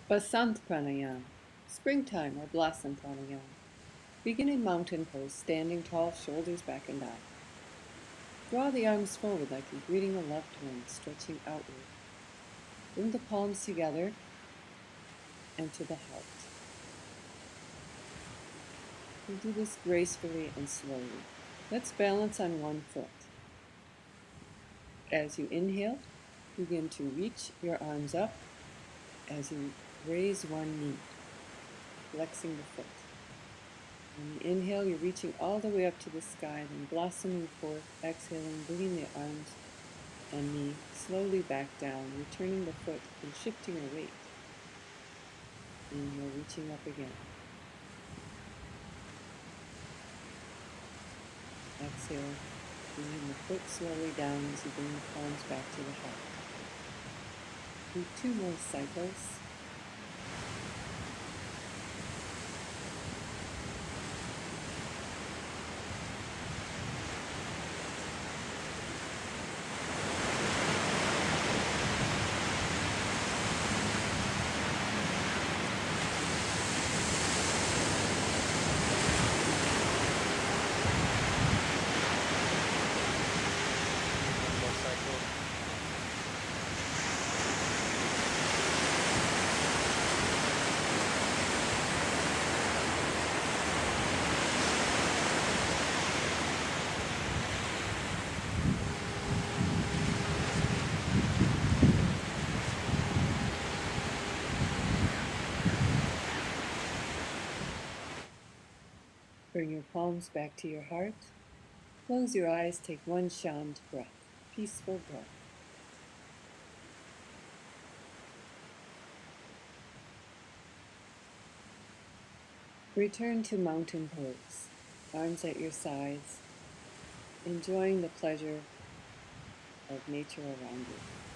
Basant pranayam, springtime or blossom pranayam. Begin in mountain pose, standing tall, shoulders back and down. Draw the arms forward like you're greeting a loved one, stretching outward. Bring the palms together and to the heart. We'll do this gracefully and slowly. Let's balance on one foot. As you inhale, begin to reach your arms up as you raise one knee, flexing the foot. When you inhale, you're reaching all the way up to the sky, then blossoming forth, exhaling, bringing the arms and knee slowly back down, returning the foot and shifting your weight. Inhale, reaching up again. Exhale, bringing the foot slowly down as you bring the palms back to the heart. Do 2 more cycles. Bring your palms back to your heart. Close your eyes, take one shant breath, peaceful breath. Return to mountain pose, arms at your sides, enjoying the pleasure of nature around you.